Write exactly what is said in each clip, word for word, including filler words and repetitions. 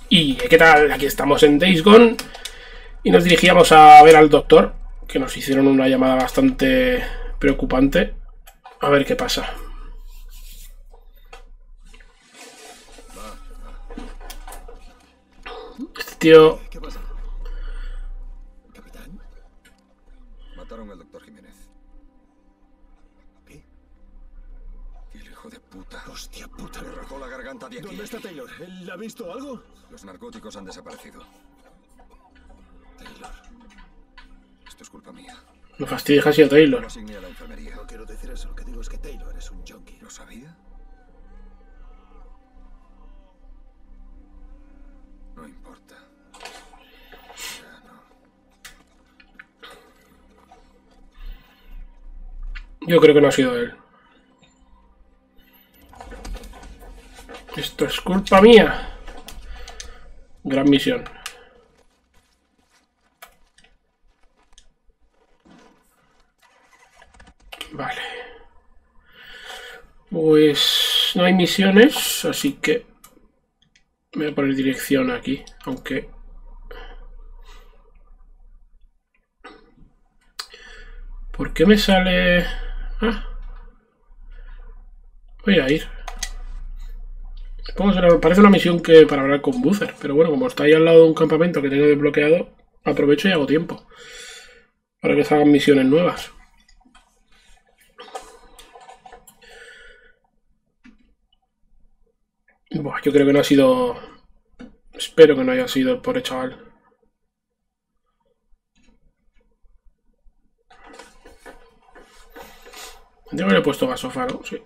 Y ¿qué tal? Aquí estamos en Days Gone y nos dirigíamos a ver al doctor, que nos hicieron una llamada bastante preocupante. A ver qué pasa. Este tío... ¿Qué pasa? ¿Capitán? Mataron al doctor Jiménez. ¿Qué? Y el hijo de puta. Hostia puta. Le arrancó la garganta de aquí. ¿Dónde está Taylor? ¿Él ha visto algo? Los narcóticos han desaparecido. Taylor. Esto es culpa mía. No fastidies, ha sido Taylor. Lo asigné a la enfermería. No quiero decir eso. Lo que digo es que Taylor es un junkie. ¿Lo sabía? No importa. Ya no. Yo creo que no ha sido él. Esto es culpa mía. Gran misión. Vale. Pues no hay misiones, así que me voy a poner dirección aquí, aunque... ¿Por qué me sale...? Ah. Voy a ir. Supongo que será- parece una misión que para hablar con Boozer, pero bueno, como está ahí al lado de un campamento que tengo desbloqueado, aprovecho y hago tiempo para que salgan misiones nuevas. Buah, yo creo que no ha sido... Espero que no haya sido el pobre chaval. Yo me le he puesto gasófaro, sí.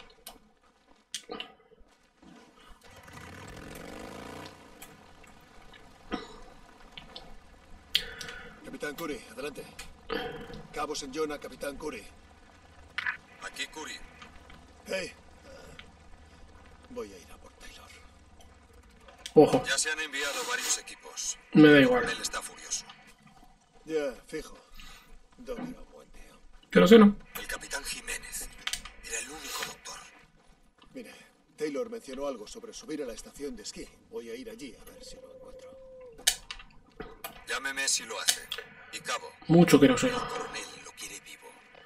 Capitán Curry, adelante. Cabo Saint John a Capitán Curry. Aquí, Curry. Hey. ah, voy a ir a por Taylor. Ojo, Ya se han enviado varios equipos. me da igual. Él está furioso. Ya, fijo. Doc era un buen tío. Pero sé, ¿no? El capitán Jiménez era el único doctor. Mire, Taylor mencionó algo sobre subir a la estación de esquí. Voy a ir allí a ver si lo encuentro. Llámeme si lo hace. Y Cabo, Mucho que no sé. el coronel lo quiere vivo.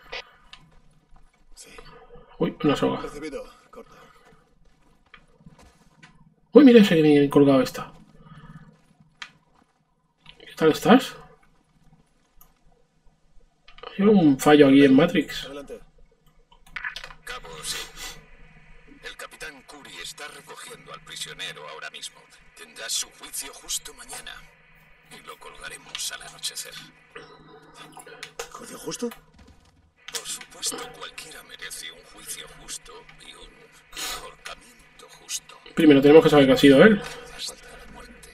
Sí. Uy, una soga. Recibido. Corto. Uy, mira ese que me colgado está. ¿Qué tal estás? Hay un fallo aquí en Matrix. Adelante. Cabo, sí. El capitán Curry está recogiendo al prisionero ahora mismo. Tendrá su juicio justo mañana. Y lo colgaremos al anochecer. ¿Juicio justo? Por supuesto, cualquiera merece un juicio justo y un ahorcamiento justo. Primero tenemos que saber que ha sido él. Hasta la muerte.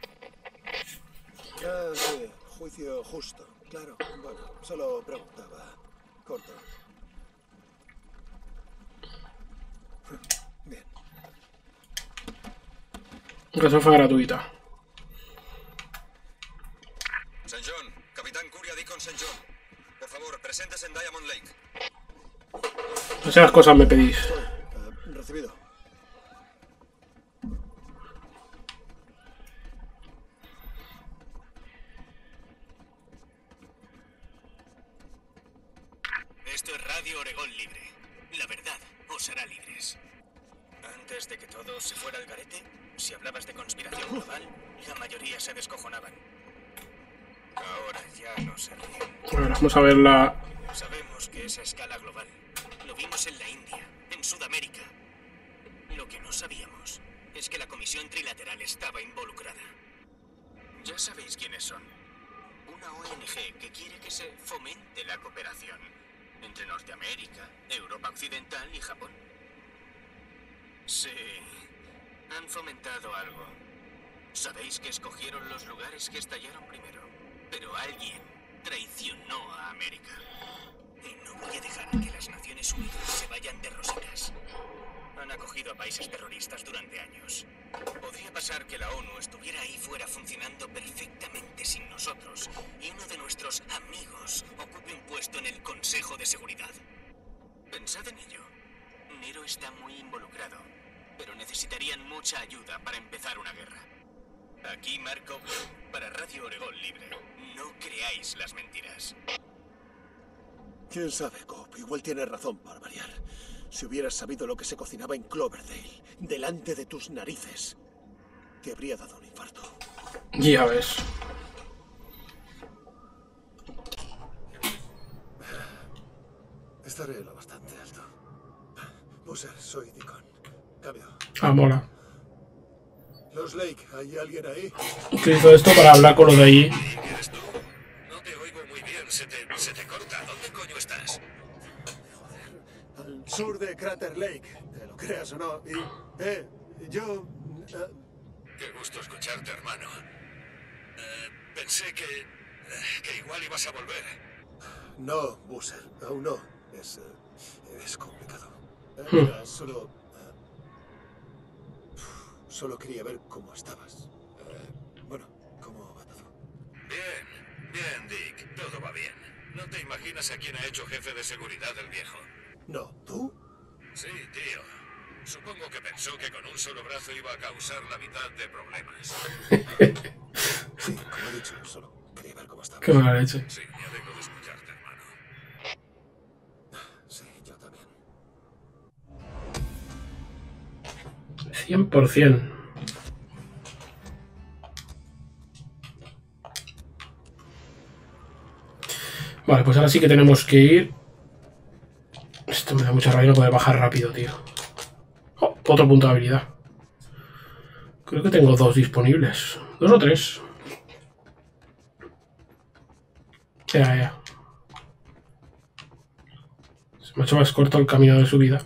Ah, sí. Juicio justo. Claro. Bueno, solo preguntaba. Corto. Bien. Gasofa gratuita. Saint John, capitán Curry a Deacon Saint John. Por favor, presentes en Diamond Lake. Esas cosas me pedís. Estoy. ah, recibido. Esto es Radio Oregón Libre. La verdad os hará libres. Antes de que todo se fuera al garete, si hablabas de conspiración global, la mayoría se descojonaban. Ahora ya no se ríen. Bueno, vamos a ver la... Sabemos que es a escala global. Lo vimos en la India, en Sudamérica. Lo que no sabíamos es que la Comisión Trilateral estaba involucrada. Ya sabéis quiénes son. Una O N G que quiere que se fomente la cooperación entre Norteamérica, Europa Occidental y Japón. Sí, han fomentado algo. Sabéis que escogieron los lugares que estallaron primero, pero alguien traicionó a América. Y no voy a dejar que las Naciones Unidas se vayan de rositas. Han acogido a países terroristas durante años. Podría pasar que la ONU estuviera ahí fuera funcionando perfectamente sin nosotros y uno de nuestros amigos ocupe un puesto en el Consejo de Seguridad. Pensad en ello. Nero está muy involucrado, pero necesitarían mucha ayuda para empezar una guerra. Aquí Marco para Radio Oregón Libre. No creáis las mentiras. ¿Quién sabe, Cobb? Igual tienes razón para variar. Si hubieras sabido lo que se cocinaba en Cloverdale, delante de tus narices, te habría dado un infarto. Ya ves. Estaré lo bastante alto. Boozer, soy Deacon. Cambio. Ah, mola. Los Lake, ¿hay alguien ahí? Utilizo esto para hablar con los de allí. ¿Quién eres tú? No te oigo muy bien, se te, se te corta. ¿Dónde coño estás? Al sur de Crater Lake, te lo creas o no. Y, eh, yo... eh, Qué gusto escucharte, hermano. Eh, pensé que... eh, que igual ibas a volver. no, Boozer, aún no. Es... eh, es complicado. Eh, mira, solo... eh, solo quería ver cómo estabas. Eh, bueno, ¿cómo va todo? Bien, bien, Dick. Todo va bien. ¿No te imaginas a quién ha hecho jefe de seguridad del viejo? No, ¿tú? Sí, tío. Supongo que pensó que con un solo brazo iba a causar la mitad de problemas. Sí, como he dicho, solo quería ver cómo estabas. Qué mala leche. Sí, me alegro de escucharte, hermano. Sí, yo también. cien por cien. Vale, pues ahora sí que tenemos que ir. Esto me da mucha rabia no poder bajar rápido, tío. Oh, otro punto de habilidad. Creo que tengo dos disponibles. Dos o tres. Ya, ya. Se me ha hecho más corto el camino de subida.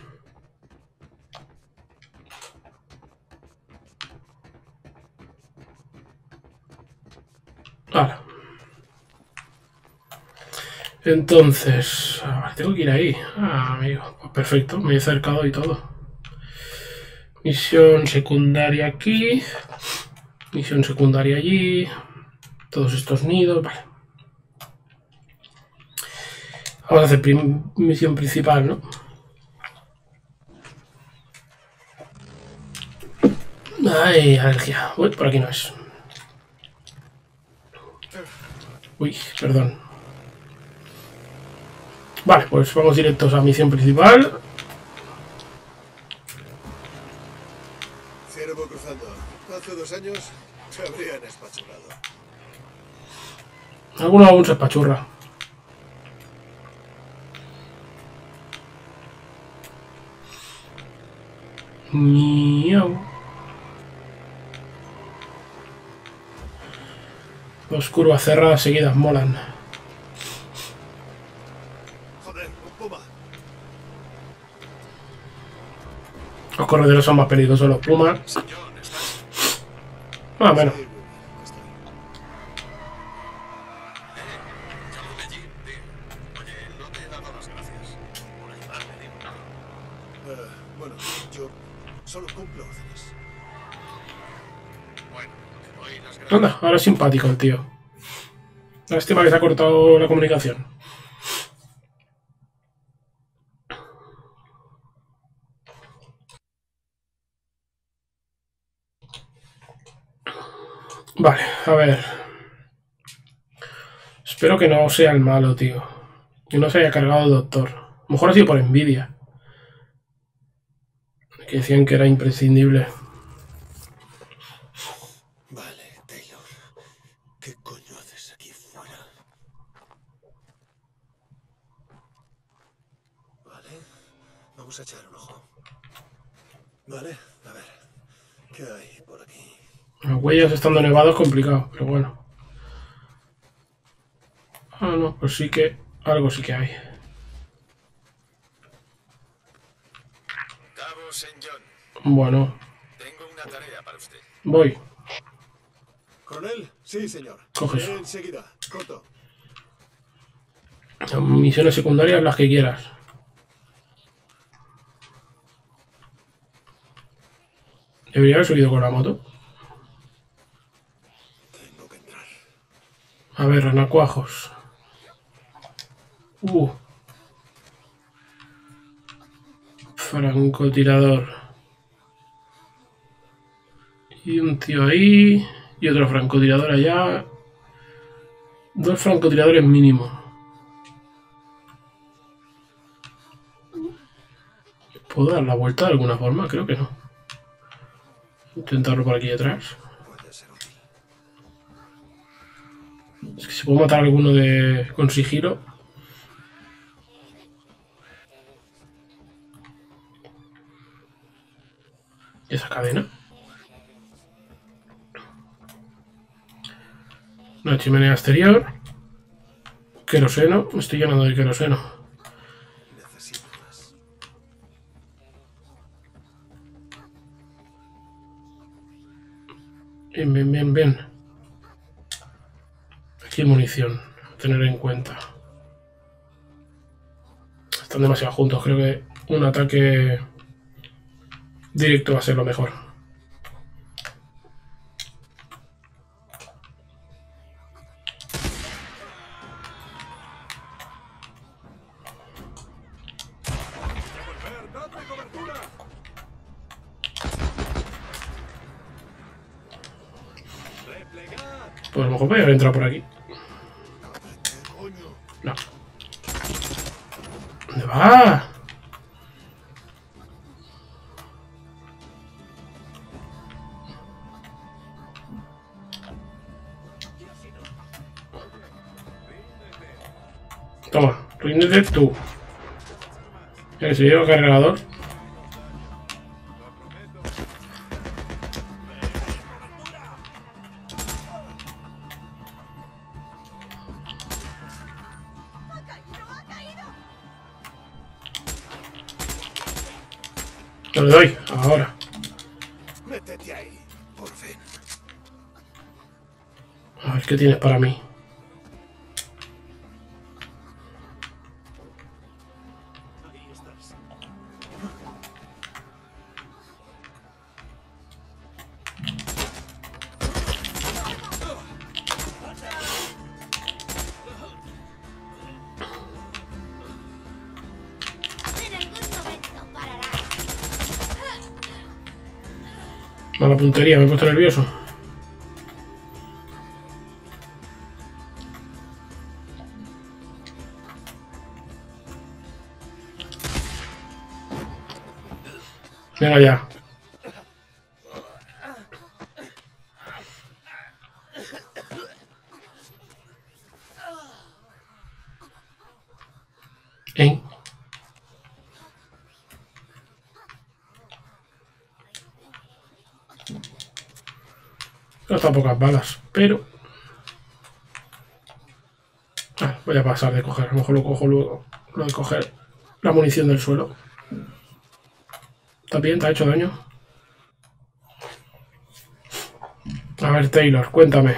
Vale. Entonces, tengo que ir ahí. Ah, amigo. Pues perfecto, me he acercado y todo. Misión secundaria aquí. Misión secundaria allí. Todos estos nidos, vale. Vamos a hacer prim misión principal, ¿no? Ay, alergia. Uy, por aquí no es. Uy, perdón. Vale, pues vamos directos a misión principal. Ciervo cruzando. Hace dos años se habrían espachurrado. Alguno aún se espachurra. Miau. Dos curvas cerradas seguidas molan. Joder, un puma. Los corredores son más peligrosos, los plumas. John, ¿estás? Ah, bueno. Sí, estoy. Llamo de allí, tío. Oye, no te he dado las gracias por ayudarme, tío. Eh, bueno, yo solo cumplo órdenes. Bueno, te doy las gracias. Anda, ahora es simpático el tío. Lástima que se ha cortado la comunicación. Vale, a ver. Espero que no sea el malo, tío. Que no se haya cargado el doctor. A lo mejor ha sido por envidia. Que decían que era imprescindible. Vale, Taylor. ¿Qué coño haces aquí fuera? Vale. Vamos a echar un ojo. Vale, a ver. ¿Qué hay por aquí? Los huellas estando nevados es complicado, pero bueno. Ah, no, pues sí que... algo sí que hay. Cabo Saint John, Bueno, tengo una tarea para usted. voy. ¿Coronel? Sí, señor. Coge Iré eso. enseguida. Corto. Misiones secundarias, las que quieras. Debería haber subido con la moto. Tengo que entrar. A ver, renacuajos. Uh. Francotirador. Y un tío ahí. Y otro francotirador allá. Dos francotiradores mínimo. ¿Puedo dar la vuelta de alguna forma? Creo que no. Intentarlo por aquí detrás. Es que si puedo matar a alguno de con sigilo. ¿Y esa cadena? Una chimenea exterior. Queroseno. Me estoy llenando de queroseno. Necesito más. Bien, bien, bien, bien. Aquí hay munición. A tener en cuenta. Están demasiado juntos. Creo que un ataque directo va a ser lo mejor. Pues a lo mejor voy a entrar por aquí. No. ¿Dónde va? Toma, ríndete tú. Ya que se lleva cargador. Yo le doy, ahora. Métete ahí, por fin. A ver qué tienes para mí. Ahí estás. En algún momento parará. Mala puntería, me he puesto nervioso. Venga ya. ¿Eh? Gasta pocas balas, pero... Ah, voy a pasar de coger. A lo mejor lo cojo luego. Lo de coger la munición del suelo. ¿Está bien? ¿Te ha hecho daño? A ver, Taylor, cuéntame.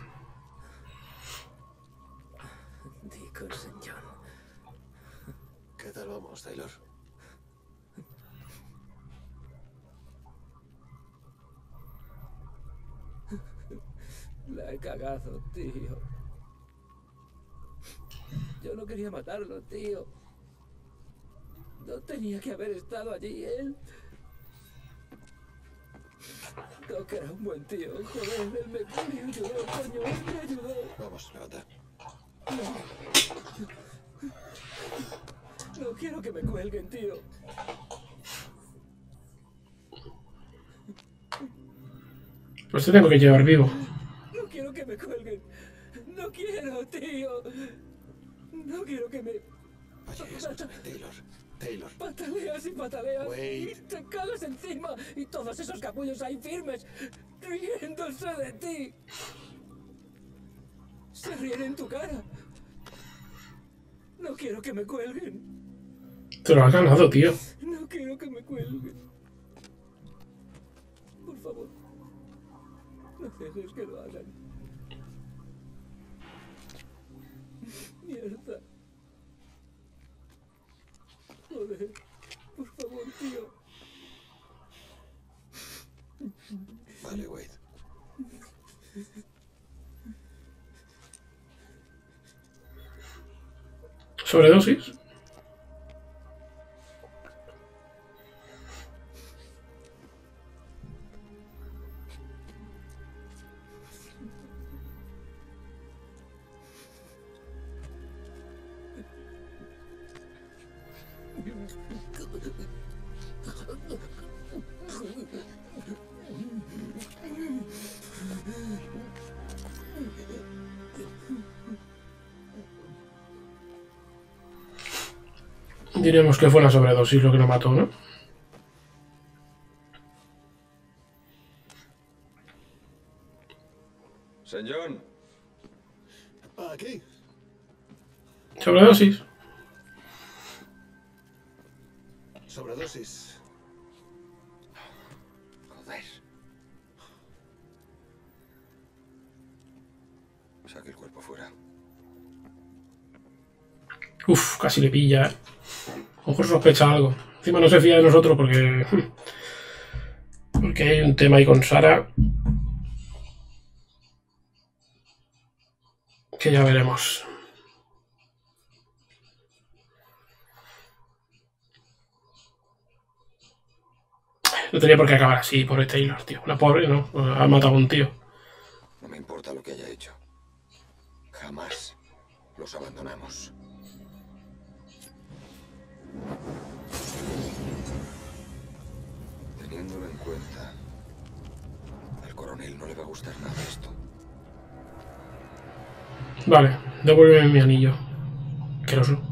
Dickinson John. ¿Qué tal vamos, Taylor? La he cagado, tío. Yo no quería matarlo, tío. No tenía que haber estado allí, él. Doc era un buen tío, joder, él me, me ayudó, coño, él me ayudó. Vamos, levanta. No quiero que me cuelguen, tío. Pues te tengo que llevar vivo. No quiero que me cuelguen. No quiero, tío. No quiero que me... Oye, escúchame, Taylor. Taylor. Pataleas y pataleas. Wade. Y te cagas encima. Y todos esos capullos ahí firmes, riéndose de ti. Se ríen en tu cara. No quiero que me cuelguen. Te lo has ganado, tío. No quiero que me cuelguen. Por favor. No dejes que lo hagan. Mierda. Joder. Por favor, tío. Vale, Wade. ¿Sobredosis? Diremos que fue la sobredosis lo que nos mató, ¿no? Señor. Aquí. Sobredosis. Sobredosis. Joder. Saque el cuerpo fuera. Uf, casi le pilla. A lo mejor sospecha algo. Encima no se fía de nosotros porque... Porque hay un tema ahí con Sara. Que ya veremos. No tenía por qué acabar así, pobre Taylor, tío. La pobre, ¿no? Ha matado a un tío. No me importa lo que haya hecho. Jamás los abandonamos. Teniéndolo en cuenta, al coronel no le va a gustar nada esto. Vale, devuélveme mi anillo. Asqueroso.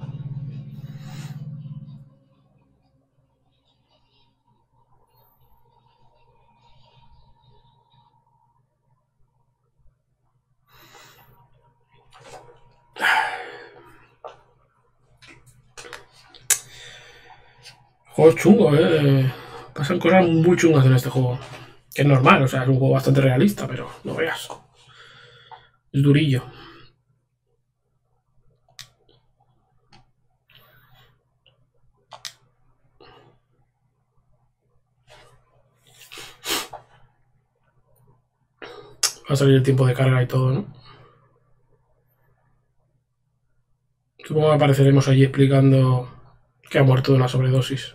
Juego chungo, eh. Pasan cosas muy chungas en este juego. Que es normal, o sea, es un juego bastante realista, pero no veas. Es durillo. Va a salir el tiempo de carga y todo, ¿no? Supongo que apareceremos allí explicando que ha muerto de una sobredosis.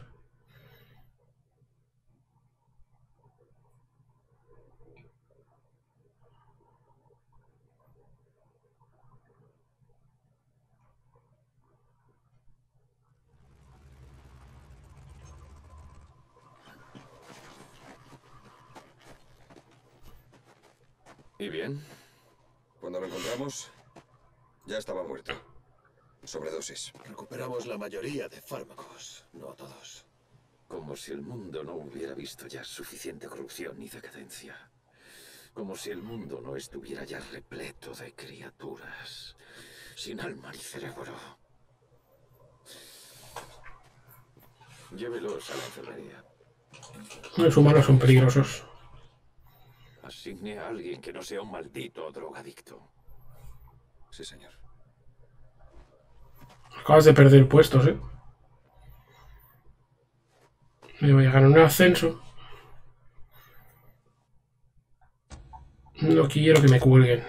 ¿Y bien? Cuando lo encontramos, ya estaba muerto. Sobredosis. Recuperamos la mayoría de fármacos, no todos. Como si el mundo no hubiera visto ya suficiente corrupción y decadencia. Como si el mundo no estuviera ya repleto de criaturas sin alma ni cerebro. Llévelos a la enfermería. Los humanos son peligrosos. Asigne a alguien que no sea un maldito drogadicto. Sí, señor. Acabas de perder puestos, ¿eh? Me voy a ganar un ascenso. No quiero que me cuelguen.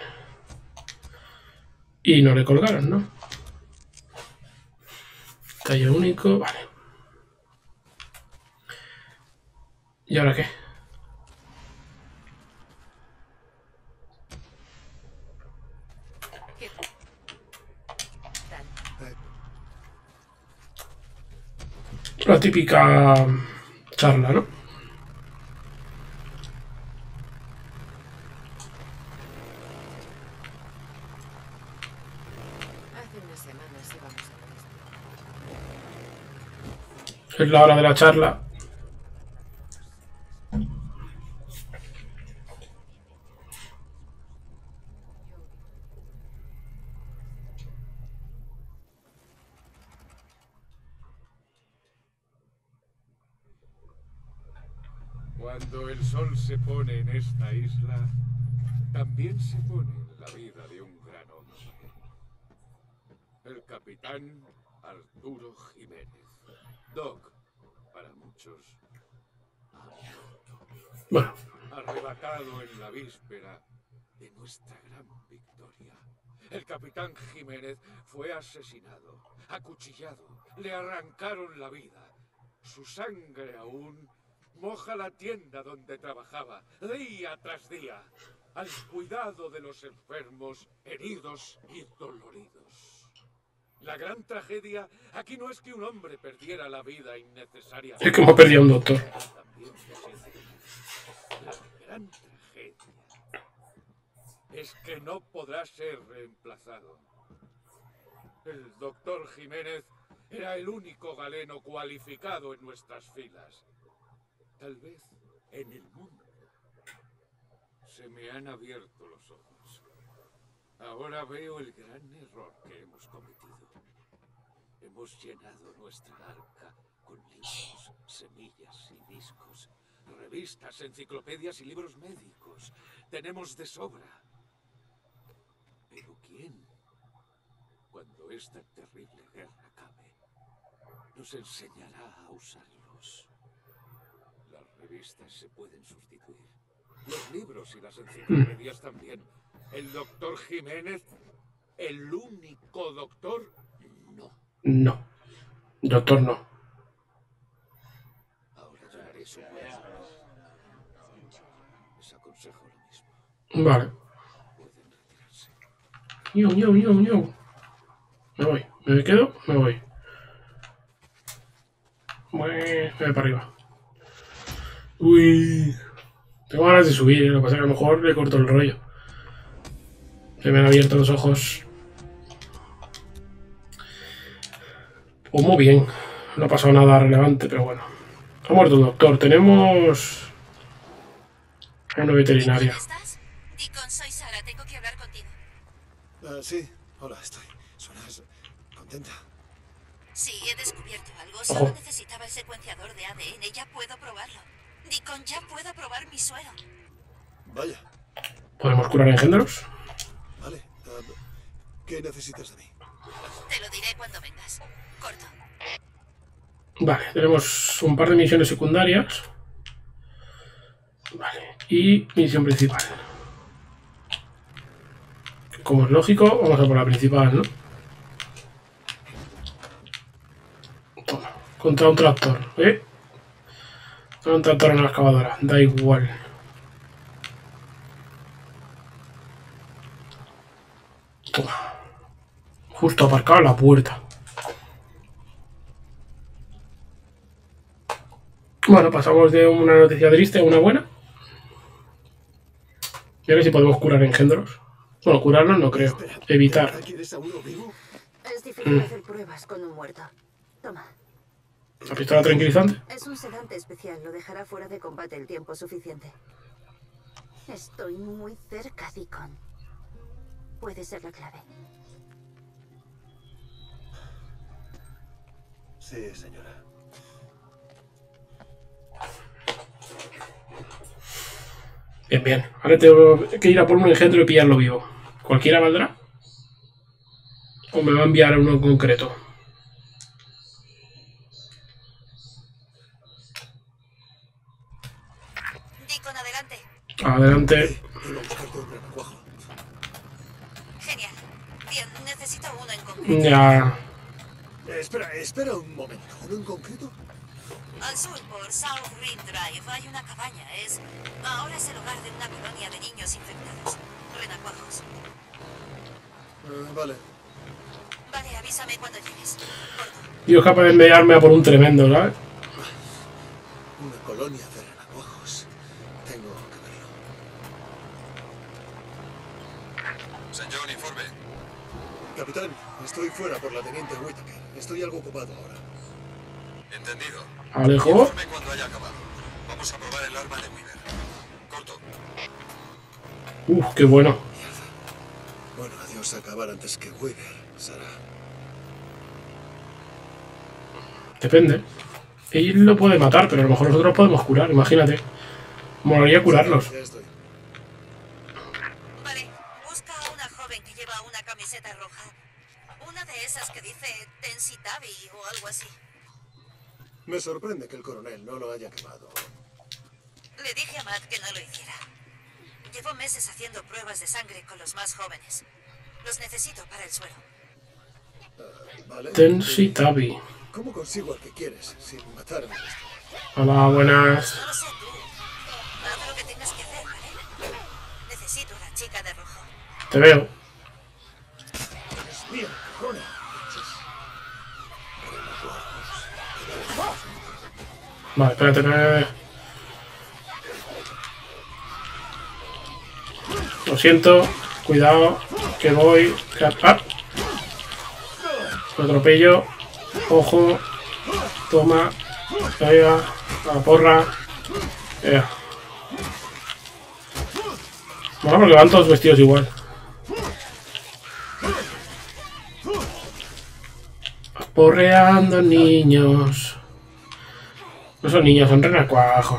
Y no le colgaron, ¿no? Tallo único, vale. ¿Y ahora qué? La típica charla, ¿no? Hace unas semanas íbamos a esto. Es la hora de la charla. Cuando el sol se pone en esta isla, también se pone en la vida de un gran hombre. El capitán Arturo Jiménez. Doc, para muchos. Bueno. Arrebatado en la víspera de nuestra gran victoria. El capitán Jiménez fue asesinado, acuchillado, le arrancaron la vida. Su sangre aún moja la tienda donde trabajaba, día tras día, al cuidado de los enfermos, heridos y doloridos. La gran tragedia aquí no es que un hombre perdiera la vida innecesariamente. Es que hemos perdido a un doctor. La gran tragedia es que no podrá ser reemplazado. El doctor Jiménez Era el único galeno cualificado en nuestras filas. Tal vez en el mundo. Se me han abierto los ojos. Ahora veo el gran error que hemos cometido. Hemos llenado nuestra arca con libros, semillas y discos, revistas, enciclopedias y libros médicos. Tenemos de sobra. Pero ¿quién, cuando esta terrible guerra acabe, nos enseñará a usarlos? Las revistas se pueden sustituir. Los libros y las enciclopedias también. El doctor Jiménez, el único doctor, no. No. Doctor no. Ahora ya haré su puesto. Les aconsejo lo mismo. Vale. Pueden retirarse. Yo, yo, yo, yo. Me voy. ¿Me quedo? Me voy. Bueno, me voy para arriba. Uy. Tengo ganas de subir, ¿eh? Lo que pasa es que a lo mejor le corto el rollo. Se me han abierto los ojos. Pues muy bien. No ha pasado nada relevante, pero bueno. Ha muerto el doctor. Tenemos a una veterinaria. ¿Dónde estás? Deacon, soy Sara. Tengo que hablar contigo. Ah, sí. Hola, estoy. ¿Suenas contenta? Sí, he descubierto algo. Solo Ojo. necesitaba el secuenciador de A D N. Ya puedo probarlo. Deacon, ya puedo probar mi suero. Vaya. ¿Podemos curar engendros? Vale. ah, ¿Qué necesitas de mí? Te lo diré cuando vengas. Corto. Vale, tenemos un par de misiones secundarias. Vale, y misión principal. Como es lógico, vamos a por la principal, ¿no? Toma, contra un tractor, ¿eh? Contra un tractor en una excavadora, da igual. Toma. Justo aparcado en la puerta. Bueno, pasamos de una noticia triste a una buena. Y a ver si podemos curar engendros. Bueno, curarlos no creo. Evitar. ¿Quieres a uno vivo? Es difícil hacer pruebas con un muerto. Toma. ¿La pistola tranquilizante? Es un sedante especial. Lo dejará fuera de combate el tiempo suficiente. Estoy muy cerca, Deacon. Puede ser la clave. Sí, señora. Bien, bien. Ahora tengo que ir a por un engendro y pillarlo vivo. ¿Cualquiera valdrá? ¿O me va a enviar uno en concreto? Deacon, adelante. Adelante. Iba a buscarte un renacuajo. Genial. Bien, necesito uno en concreto. Ya. Eh, espera, espera un momento. ¿Uno en concreto? Al sur, por South Rim Drive, hay una cabaña. Es... Ahora es el hogar de una colonia de niños infectados. Renacuajos. Ah, vale. Vale, avísame cuando llegues. Corto. Yo capaz de enviarme a por un tremendo, ¿sabes? Una colonia de renacuajos. Tengo que verlo. Señor, informe. Capitán, estoy fuera por la teniente Whittaker. Estoy algo ocupado ahora. Entendido. Alejo. Informe cuando haya acabado. Vamos a probar el arma de Weaver. Corto. Uf, qué bueno. Bueno, adiós a acabar antes que Weaver, Sara. Depende. Él lo puede matar, pero a lo mejor nosotros podemos curar, imagínate. Molaría curarlos. Ya estoy. Vale, busca a una joven que lleva una camiseta roja. Una de esas que dice Tensi Tabi o algo así. Me sorprende que el coronel no lo haya quemado. Le dije a Matt que no lo hiciera. Llevo meses haciendo pruebas de sangre con los más jóvenes. Los necesito para el suelo. Uh, ¿Vale? Tensi Tabi. ¿Cómo consigo al que quieres sin matarme? Hola, buenas. No lo sé tú. Haz lo que tengas que hacer, ¿vale? Necesito a la chica de rojo. Te veo. Es mío, cojones. Vale, espérate, espérate. Lo siento. Cuidado. Que voy. Ah. Lo atropello. Ojo. Toma. Venga. La porra. Venga. Bueno, porque van todos vestidos igual. Porreando niños. No son niños, son renacuajos.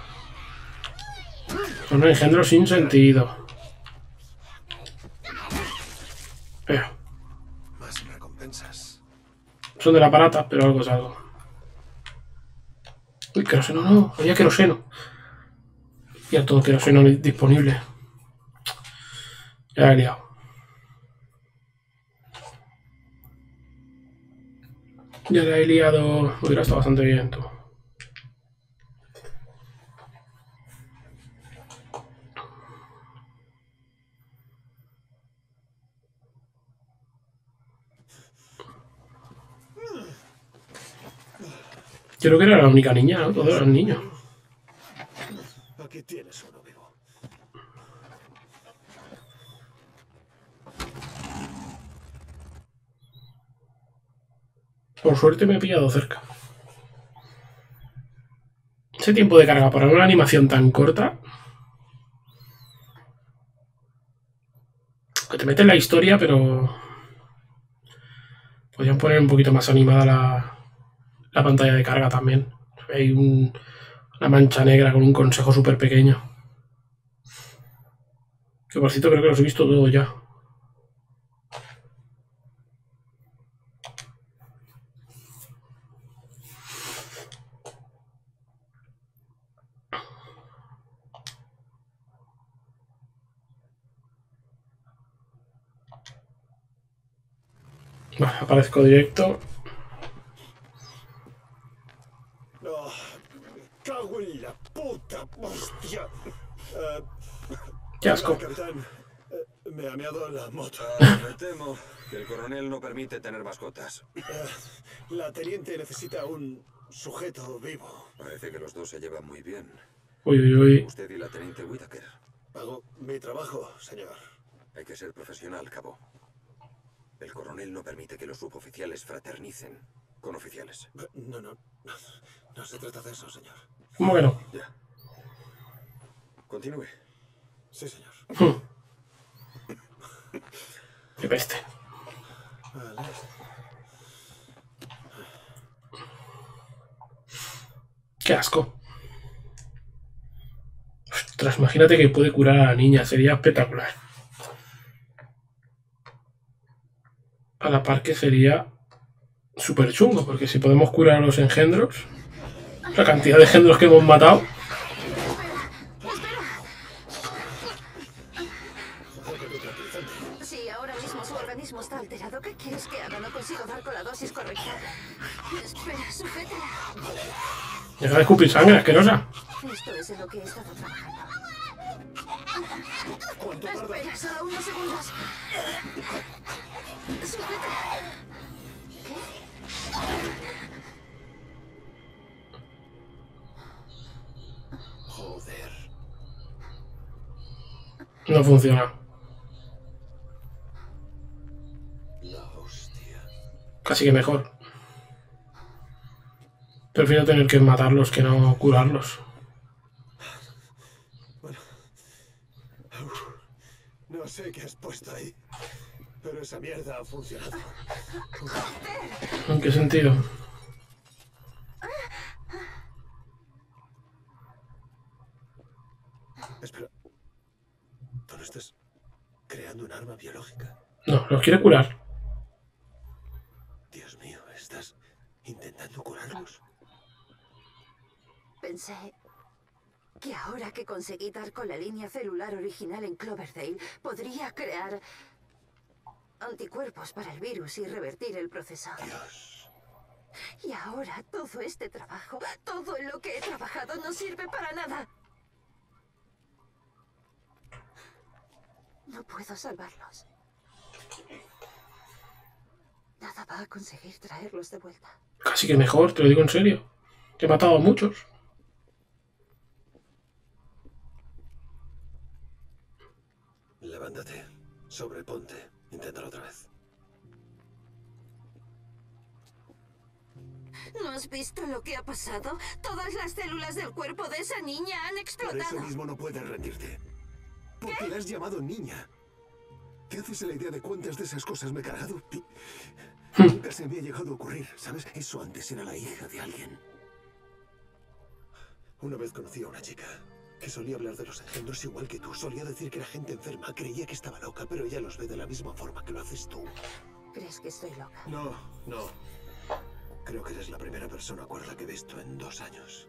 Son engendros sin sentido. Venga. Más recompensas. Son de la parata, pero algo es algo. Uy, queroseno no. Había queroseno. Ya todo queroseno disponible. Ya he liado. Ya la he liado. Hubiera estado bastante bien, tú. Creo que era la única niña, ¿no? Todos eran niños. Aquí tienes uno vivo. Por suerte me he pillado cerca. Ese tiempo de carga para una animación tan corta. Que te mete en la historia, pero... podrían poner un poquito más animada la, la pantalla de carga también. Hay un, una mancha negra con un consejo súper pequeño. Que por cierto creo que los he visto todo ya. Vale, aparezco directo. No, cago en la puta, hostia. Uh, Qué asco. Capitán, uh, me ha meado la moto. Uh, me temo que el coronel no permite tener mascotas. Uh, la teniente necesita un sujeto vivo. Parece que los dos se llevan muy bien. Uy, uy, uy. Usted y la teniente Whitaker. Hago mi trabajo, señor. Hay que ser profesional, cabo. El coronel no permite que los suboficiales fraternicen con oficiales. No, no, no, no se trata de eso, señor. ¿Cómo que no? Ya. Continúe. Sí, señor. Qué peste. Vale. Qué asco. Ostras, imagínate que puede curar a la niña. Sería espectacular. A la par que sería súper chungo, porque si podemos curar a los engendros, la cantidad de engendros que hemos matado. Si ahora mismo su organismo está alterado, ¿qué quieres que haga? No consigo dar con la dosis correcta. Espera, sujétela. Deja de escupir sangre, asquerosa. Esto es en lo que he estado trabajando. Espera, solo unos segundos. Sujétela. ¿Qué? Joder. No funciona. La hostia. Casi que mejor. Prefiero tener que matarlos que no curarlos. Bueno. No sé qué has puesto ahí, pero esa mierda ha funcionado. ¿En qué sentido? Espera. ¿Tú no estás creando un arma biológica? No, los quiere curar. Dios mío, ¿estás intentando curarlos? Pensé que ahora que conseguí dar con la línea celular original en Cloverdale, podría crear anticuerpos para el virus y revertir el proceso. Dios. Y ahora todo este trabajo, todo en lo que he trabajado, no sirve para nada. No puedo salvarlos. Nada va a conseguir traerlos de vuelta. Casi que mejor, te lo digo en serio. He matado a muchos. Levántate. Sobreponte. Inténtalo otra vez. ¿No has visto lo que ha pasado? Todas las células del cuerpo de esa niña han Por explotado. eso mismo no puedes rendirte. Porque la has llamado niña. ¿Te haces la idea de cuántas de esas cosas me he cargado? Nunca se me ha llegado a ocurrir, ¿sabes? Eso antes era la hija de alguien. Una vez conocí a una chica que solía hablar de los engendros igual que tú. Solía decir que era gente enferma. Creía que estaba loca, pero ella los ve de la misma forma que lo haces tú. ¿Crees que estoy loca? No, no. Creo que eres la primera persona cuerda que he visto en dos años.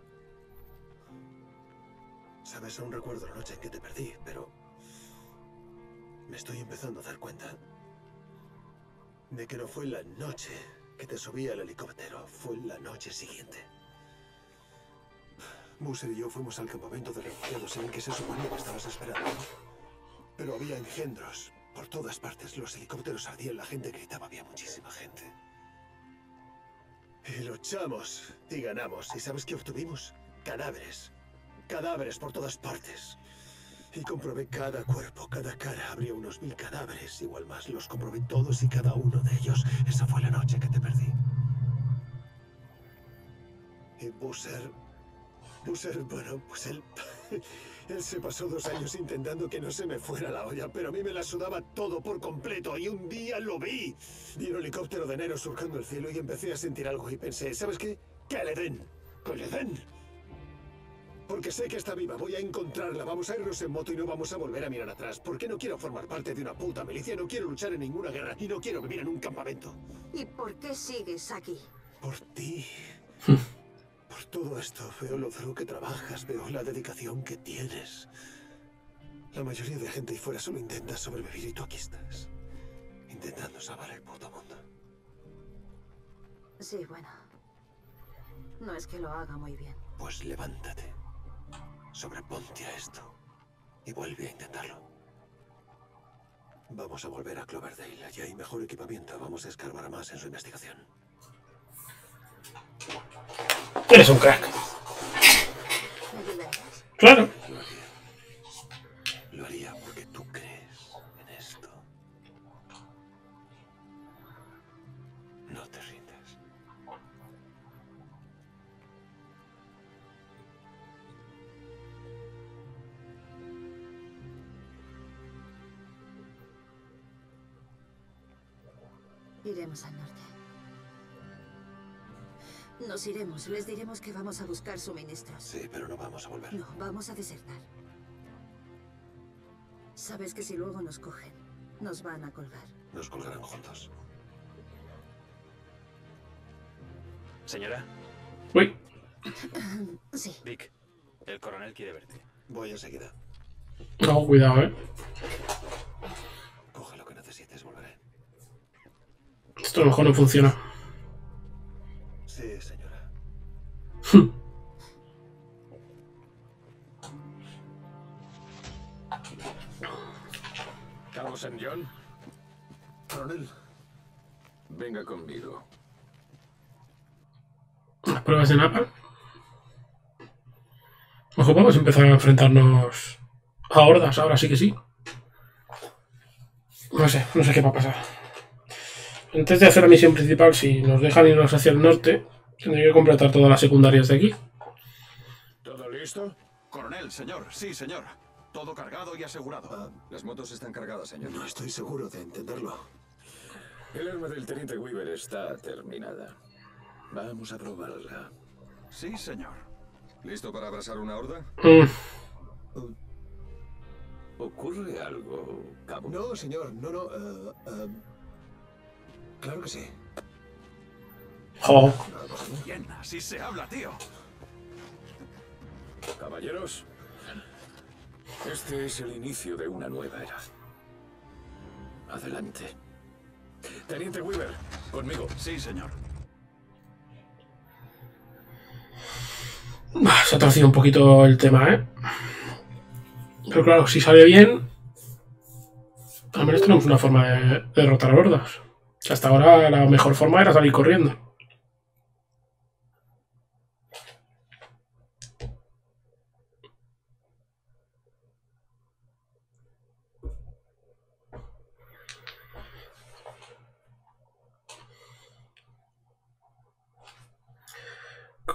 Sabes, aún recuerdo la noche en que te perdí, pero me estoy empezando a dar cuenta de que no fue la noche que te subí al helicóptero, fue la noche siguiente. Boozer y yo fuimos al campamento de refugiados en el que se suponía que estabas esperando. Pero había engendros por todas partes. Los helicópteros ardían, la gente gritaba, había muchísima gente. Y luchamos y ganamos. ¿Y sabes qué obtuvimos? Cadáveres. Cadáveres por todas partes. Y comprobé cada cuerpo, cada cara. Habría unos mil cadáveres, igual más. Los comprobé todos y cada uno de ellos. Esa fue la noche que te perdí. Y Boozer... Boozer, bueno, pues él... Él se pasó dos años intentando que no se me fuera la olla, pero a mí me la sudaba todo por completo. Y un día lo vi. Vi un helicóptero de enero surcando el cielo y empecé a sentir algo y pensé, ¿sabes qué? ¡Que le den! ¡Que le den! Porque sé que está viva, voy a encontrarla, vamos a irnos en moto y no vamos a volver a mirar atrás. Porque no quiero formar parte de una puta milicia, no quiero luchar en ninguna guerra y no quiero vivir en un campamento. ¿Y por qué sigues aquí? Por ti. Por todo esto, veo lo duro que trabajas, veo la dedicación que tienes. La mayoría de gente ahí fuera solo intenta sobrevivir y tú aquí estás, intentando salvar el puto mundo. Sí, bueno. No es que lo haga muy bien. Pues levántate, sobreponte a esto y vuelve a intentarlo. Vamos a volver a Cloverdale, allí hay mejor equipamiento, vamos a escarbar más en su investigación. Eres un crack. Claro. Lo haría. Lo haría porque tú crees en esto. No te rindas. Iremos al norte. Nos iremos, les diremos que vamos a buscar suministros. Sí, pero no vamos a volver. No, vamos a desertar. Sabes que si luego nos cogen, nos van a colgar. Nos colgarán juntos. Señora. Uy. Sí. Vic, el coronel quiere verte. Voy enseguida. No, cuidado, eh. Coge lo que necesites, volveré. Esto a lo mejor no funciona. Sí, señora. ¿Cabo Saint John? Coronel. Venga conmigo. Las pruebas de Napalm. Ojo, vamos a empezar a enfrentarnos a hordas, ahora sí que sí. No sé, no sé qué va a pasar. Antes de hacer la misión principal, si nos dejan irnos hacia el norte, tendré que completar todas las secundarias de aquí. ¿Todo listo? Coronel, señor, sí, señor. Todo cargado y asegurado. Ah, Las motos están cargadas, señor. no estoy seguro de entenderlo. El arma del teniente Weaver está terminada. Vamos a probarla. Sí, señor. ¿Listo para abrazar una horda? Mm. ¿Ocurre algo, Cabo? No, señor, no, no. Uh, uh, claro que sí. Oh. Bien, así se habla, tío. Caballeros, este es el inicio de una nueva era. Adelante. Teniente Weaver, conmigo. Sí, señor. Se ha torcido un poquito el tema, ¿eh? Pero claro, si sale bien, al menos tenemos una forma de, de derrotar a hordas. Que hasta ahora la mejor forma era salir corriendo.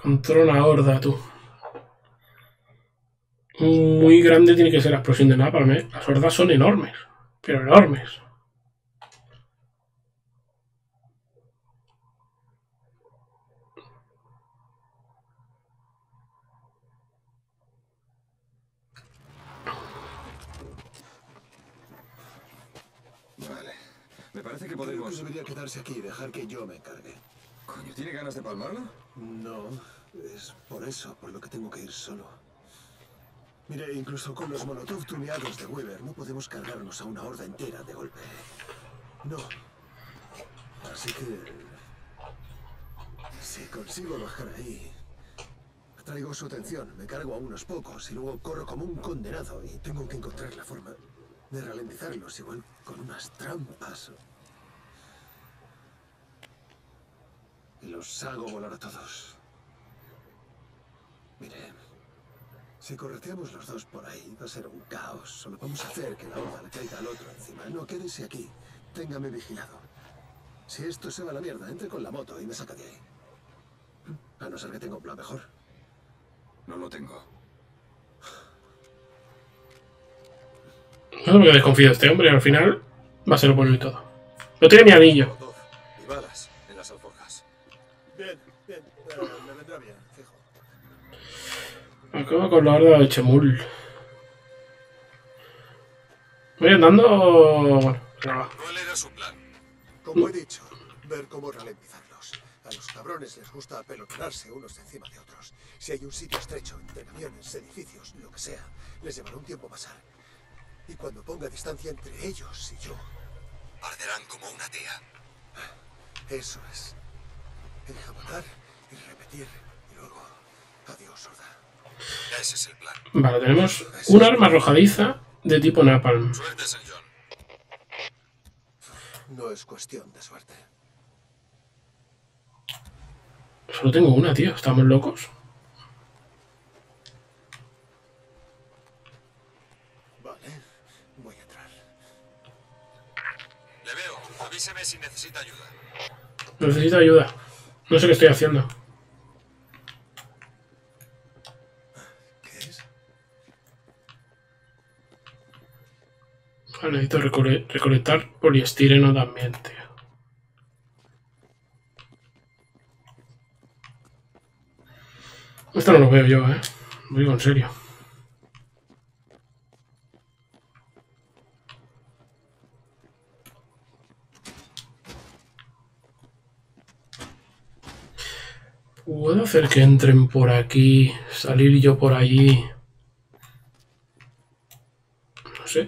Contra una horda, tú. Muy grande tiene que ser la explosión de Napalm, ¿eh? Las hordas son enormes. Pero enormes. Vale. Me parece que Creo podemos... que debería quedarse aquí y dejar que yo me encargue. Coño, ¿tiene ganas de palmarlo? No, es por eso por lo que tengo que ir solo. Mire, incluso con los molotov tuneados de Weaver no podemos cargarnos a una horda entera de golpe. No. Así que... si consigo bajar ahí... traigo su atención, me cargo a unos pocos y luego corro como un condenado y tengo que encontrar la forma de ralentizarlos, igual con unas trampas. Y los hago volar a todos. Mire, si correteamos los dos por ahí, va a ser un caos. Solo vamos a hacer que la horda le caiga al otro encima. No, quédese aquí. Téngame vigilado. Si esto se va a la mierda, entre con la moto y me saca de ahí. A no ser que tenga un plan mejor. No lo tengo. No sé por qué desconfío de este hombre, al final va a ser bueno y todo. No tiene mi anillo. Y balas en las alforjas. Bien, bien. Eh, me vendrá bien, fijo. Acabo con la horda de Chemul. Voy andando... Bueno, claro. ¿Cuál era su plan? Como he dicho, ver cómo ralentizarlos. A los cabrones les gusta apelotonarse unos encima de otros. Si hay un sitio estrecho, entre aviones, edificios, lo que sea, les llevará un tiempo pasar. Y cuando ponga distancia entre ellos y yo, arderán como una tía. Eso es. Enjabonar y repetir, y luego, adiós, horda. Ese es el plan. Vale, tenemos un arma arrojadiza de tipo Napalm. Suerte, Saint John. No es cuestión de suerte. Solo tengo una, tío. ¿Estamos locos? Vale, voy a entrar. Le veo. Avíseme si necesita ayuda. Necesito ayuda. No sé qué estoy haciendo. ¿Qué es? Vale, necesito recole recolectar poliestireno también, tío. Esto no lo veo yo, eh. Lo digo en serio. Puedo hacer que entren por aquí, salir yo por allí. No sé.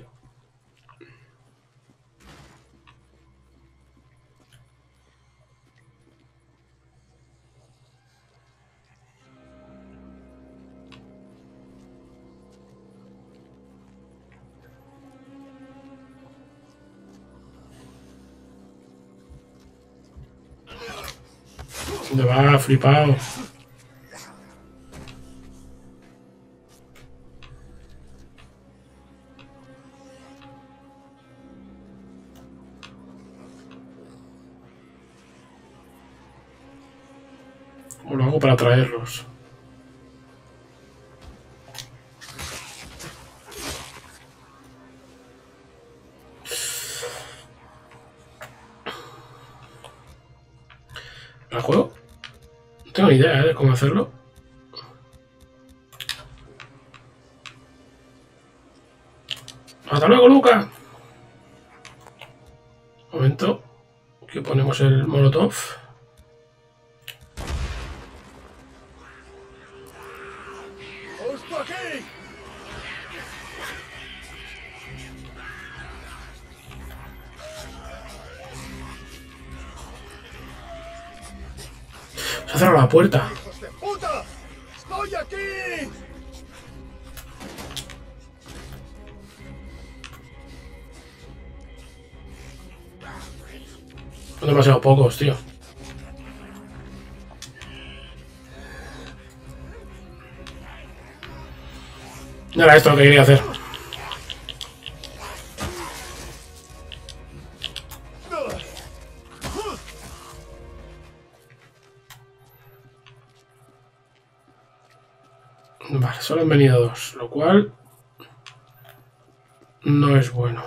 ¿Dónde va, flipado? ¿Cómo lo hago para traerlos? ¿La juego? No tengo ni idea, ¿eh?, de cómo hacerlo. ¡Hasta luego, Luca! Un momento. Aquí ponemos el molotov. ¡Justo aquí! Se ha cerrado la puerta. ¡Hijos de puta! ¡Estoy aquí! Son demasiado pocos, tío. No era esto lo que quería hacer. Vale, solo han venido dos, lo cual no es bueno.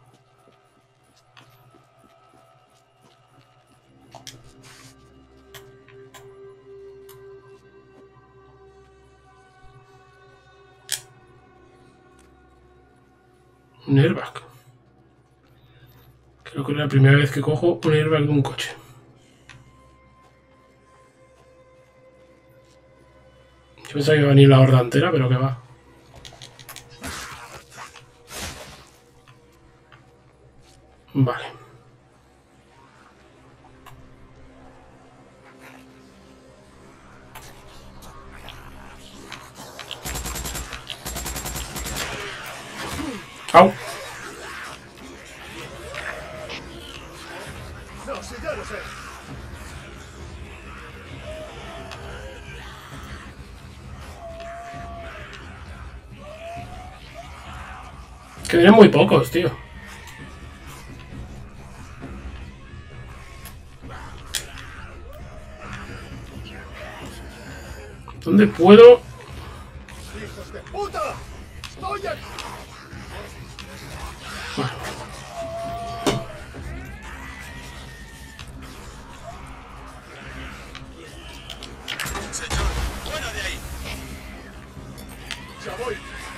Un airbag. Creo que es la primera vez que cojo un airbag de un coche. Yo pensaba que iba a venir la horda entera, pero que va. Vale. Au. No, sí, ya lo sé. Que vienen muy pocos, tío. ¿Dónde puedo? ¡Hijos de puta! ¡Estoy aquí! Bueno. Señor, fuera de ahí. Ya voy.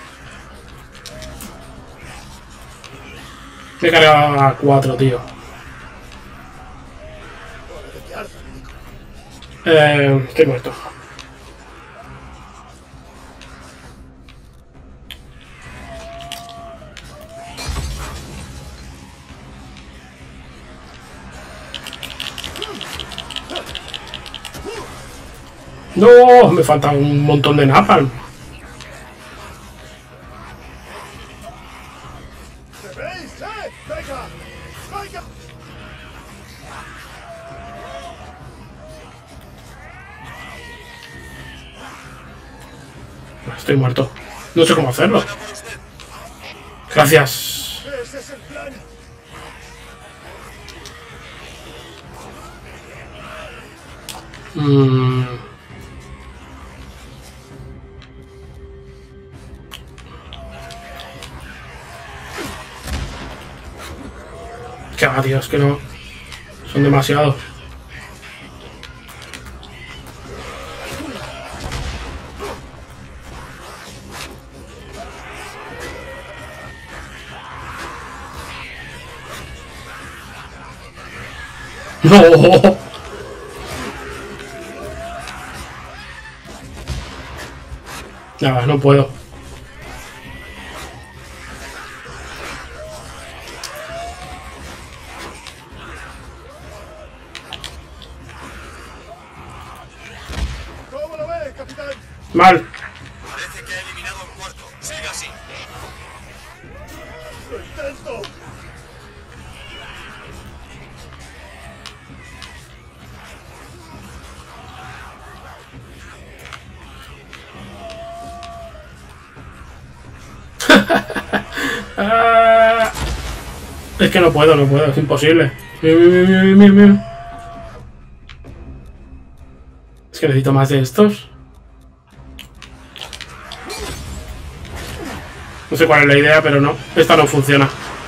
Me he cargado a cuatro, tío. Eh, estoy muerto. No, me falta un montón de napalm. ¿Me veis? ¡Eh! ¡Venga! ¡Venga! Estoy muerto. No sé cómo hacerlo. Gracias. Ese es el plan. Mm. Que va, tío, es que no. Son demasiados. No. Nada, no puedo. ¿Cómo lo ves, capitán? Mal. Parece que ha eliminado un cuarto. Siga así. ¡Lo intento! Ah, es que no puedo, no puedo, es imposible. Mira, mira, mira, mira. Es que necesito más de estos. No sé cuál es la idea, pero no. Esta no funciona.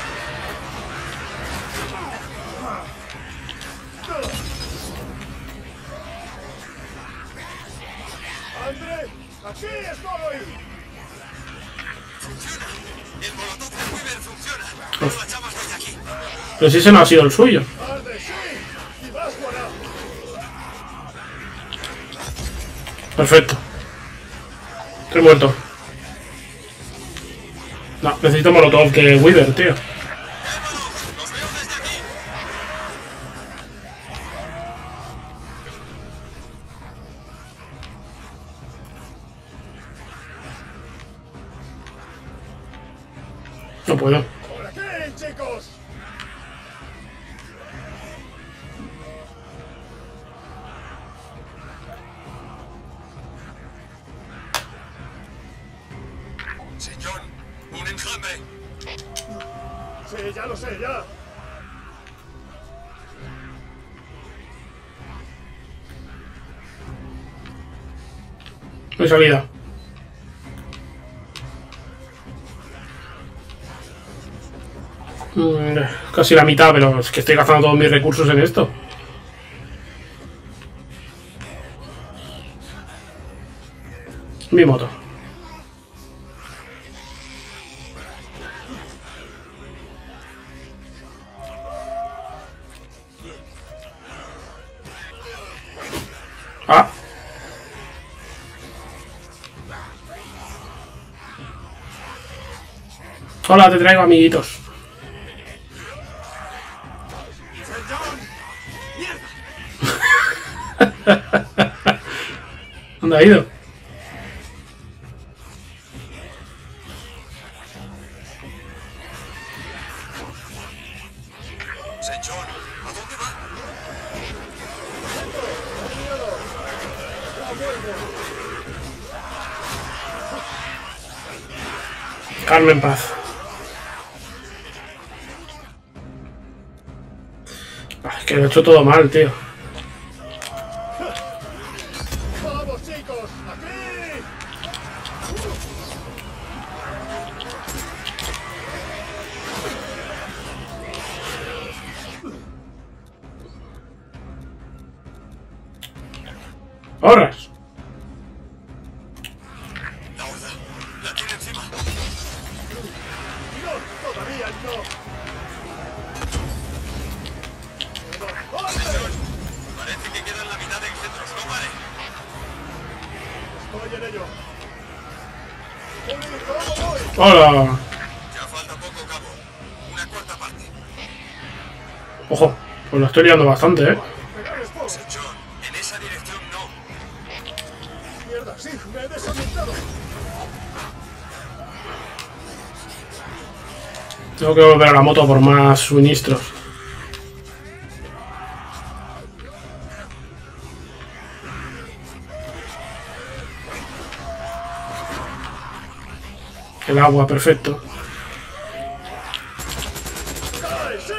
¡André! ¡Aquí estoy! Funciona. El molotov de Weaver funciona. No lo echamos desde aquí. Pero si ese no ha sido el suyo. ¡Arde, sí! ¡Y vas fuera! Perfecto. Estoy muerto. No, necesito molotov de Weaver, tío. Los veo desde aquí. No puedo. ¡Por aquí, chicos! Señor, un enjambre. Sí, ya lo sé, ya. No hay salida. Mm, casi la mitad, pero es que estoy gastando todos mis recursos en esto. Mi moto. Ah. Hola, te traigo amiguitos. ¿Dónde ha ido? Señor, ¿a dónde va? Carmen Paz. Es que lo he hecho todo mal, tío. ¡Vamos, chicos! ¡Aquí! ¡Horras! La horda. La tiene encima. ¡No! ¡Todavía no! Señor, parece que quedan la mitad de engendros. No pare. Estoy en ello. ¿Cómo voy? ¡Hola! Ya falta poco, cabo. Una cuarta parte. Ojo, pues lo estoy liando bastante, ¿eh? Señor, en esa dirección no. ¡Mierda! ¡Sí! ¡Me he desorientado! Tengo que volver a la moto por más suministros. El agua, perfecto. ¡Ay, sí!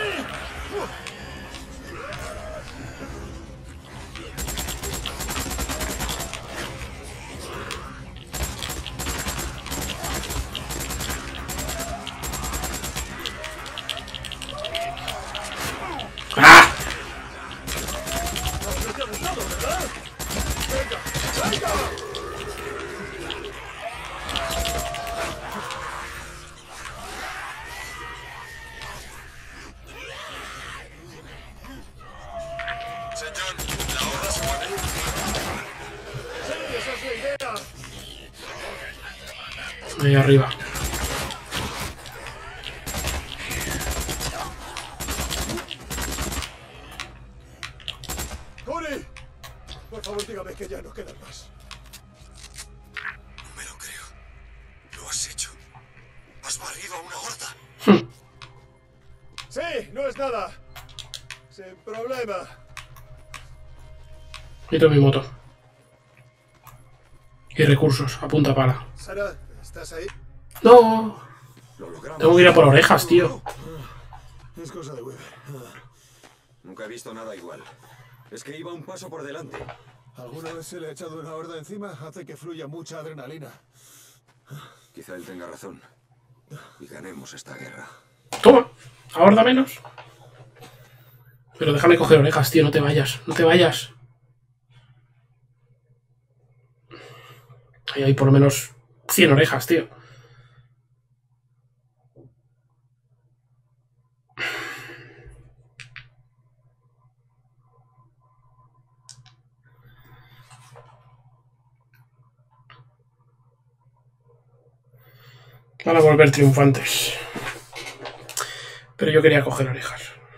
¡Ah! Señor, la horda se mueve. ¡Sí! ¡Esa es la idea! Ahí arriba. ¡Cory! Por favor, dígame que ya no quedan más. No me lo creo. Lo has hecho. Has barrido a una horda. ¡Sí! ¡No es nada! ¡Sin problema! Quito mi moto. Y recursos, a punta pala. Sara, ¿estás ahí? ¡No! Lo logramos. Tengo que ir a por orejas, tío. Es cosa de Weaver. Nunca he visto nada igual. Es que iba un paso por delante. ¿Alguna vez se le ha echado una horda encima? Hace que fluya mucha adrenalina. Quizá él tenga razón. Y ganemos esta guerra. Toma, ahorda menos. Pero déjame coger orejas, tío, no te vayas, no te vayas. Ahí hay por lo menos cien orejas, tío. Van a volver triunfantes. Pero yo quería coger orejas.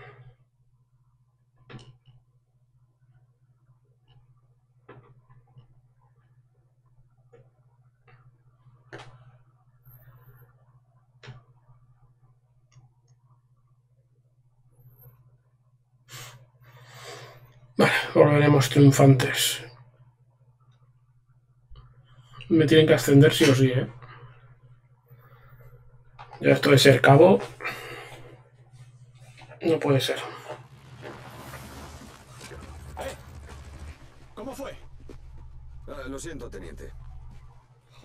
Vale, volveremos triunfantes. Me tienen que ascender sí o sí, ¿eh? Ya esto de ser cabo no puede ser. ¿Cómo fue? Ah, lo siento, teniente.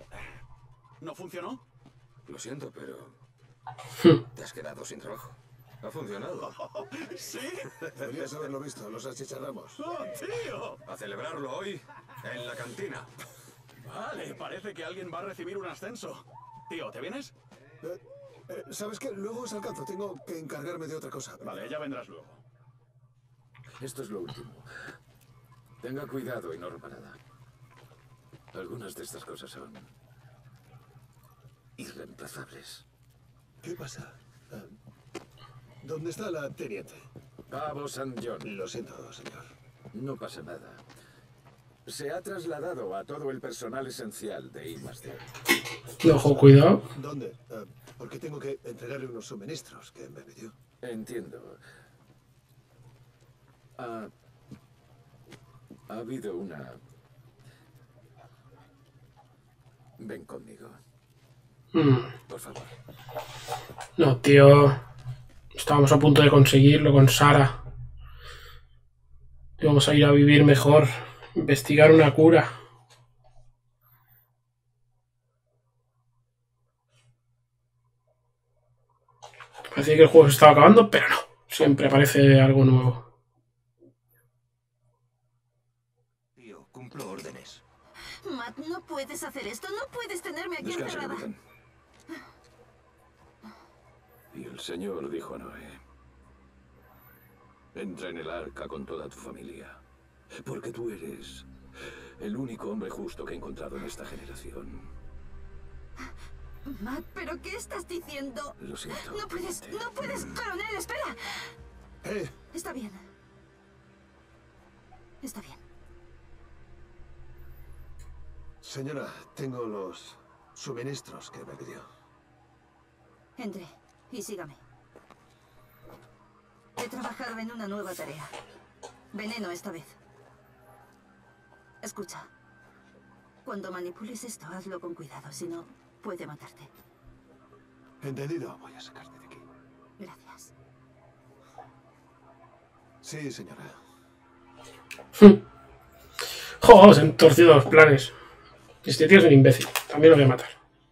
¿No funcionó? Lo siento, pero... Hmm. te has quedado sin trabajo. Ha funcionado. ¿Sí? Deberías haberlo visto, los achicharramos. ¡Oh, tío! A celebrarlo hoy en la cantina. Vale, parece que alguien va a recibir un ascenso. Tío, ¿te vienes? Eh, eh, ¿Sabes qué? Luego os alcanzo. Tengo que encargarme de otra cosa. Vale, ya vendrás luego. Esto es lo último. Tenga cuidado, Inor Parada. Algunas de estas cosas son irreemplazables. ¿Qué pasa? Eh, ¿Dónde está la teniente? Cabo San John. Lo siento, señor. No pasa nada. Se ha trasladado a todo el personal esencial de I más D. Ojo, cuidado. ¿Dónde? Eh, porque tengo que entregarle unos suministros que me pidió. Entiendo. Ha, ha habido una... Ven conmigo. Mm. Por favor. No, tío. Estábamos a punto de conseguirlo con Sara. Íbamos a ir a vivir mejor. Investigar una cura. Parecía que el juego se estaba acabando, pero no. Siempre aparece algo nuevo. Tío, cumplo órdenes. Matt, no puedes hacer esto. No puedes tenerme aquí Descansa, encerrada. capitán. Y el Señor dijo a Noé: entra en el arca con toda tu familia, porque tú eres el único hombre justo que he encontrado en esta generación. Matt, ¿pero qué estás diciendo? Lo siento. No puedes, no puedes, coronel, espera. ¡Eh! Está bien. Está bien. Señora, tengo los suministros que me pidió. Entre y sígame. He trabajado en una nueva tarea. Veneno esta vez. Escucha. Cuando manipules esto, hazlo con cuidado, si no, puede matarte. Entendido. Voy a sacarte de aquí. Gracias. Sí, señora. Joder, se han torcido los planes. Este tío es un imbécil. También lo voy a matar.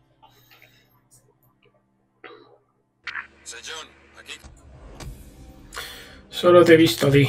Saint John, aquí. Solo te he visto a ti.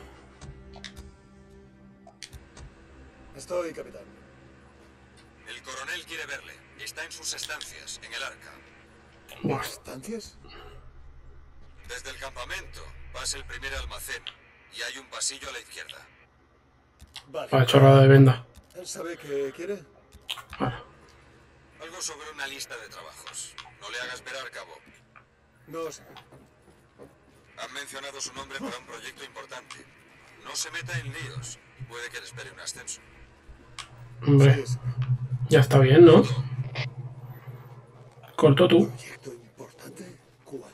Estoy, capitán. El coronel quiere verle. Está en sus estancias, en el arca. Buah. ¿Estancias? Desde el campamento, pasa el primer almacén y hay un pasillo a la izquierda. Vale. Para chorrada de venda. ¿Él sabe qué quiere? Vale. Algo sobre una lista de trabajos. No le haga esperar, cabo. No sé. Han mencionado su nombre para un proyecto importante. No se meta en líos. Puede que le espere un ascenso. Hombre, ya está bien, ¿no? Corto tú. ¿Proyecto importante? ¿Cuál?